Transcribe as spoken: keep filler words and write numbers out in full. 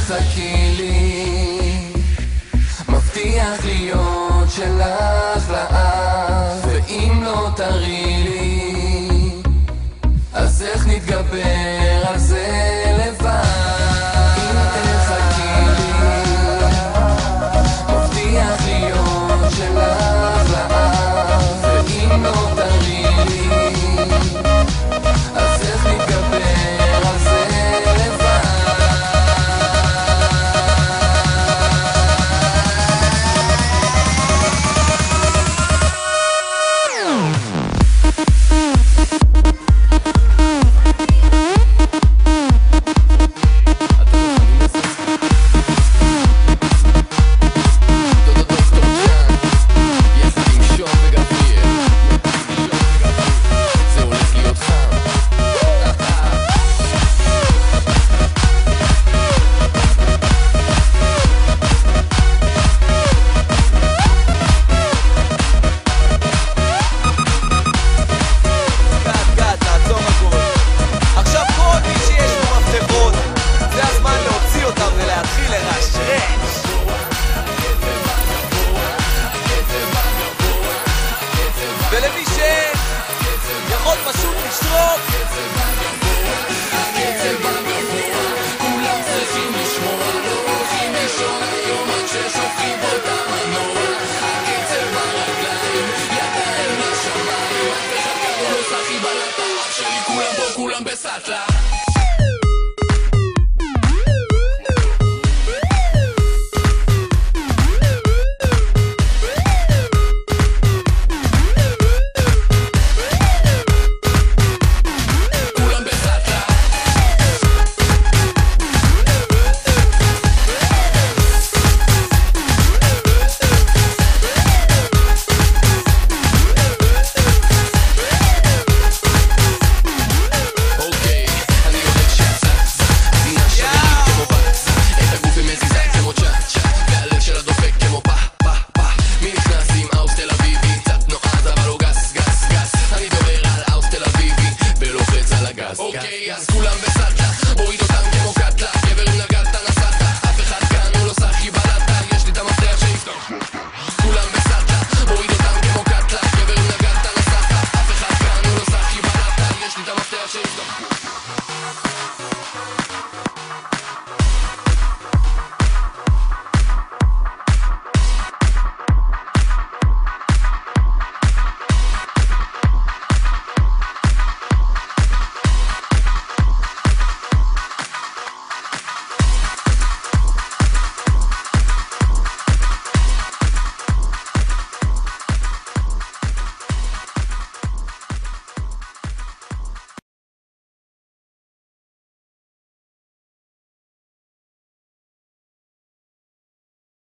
תחכי לי, מבטיח להיות שלך לאב, ואם לא תראי לי, אז איך נתגבר על זה לבד? אם תחכי לי, מבטיח להיות שלך לאב, ואם לא תראי לי, אז איך נתגבר על זה לבד? ולמי שיכול פשוט לשרוק הקצב הגבוה, כולם צריכים לשמוע, לא הולכים לישון היום עד ששופכים בו את המנוע. הקצב ברגליים, ידיים לשמיים, אף אחד כבר לא שחי בלטה, אף שלי כולם פה, כולם בסטלה.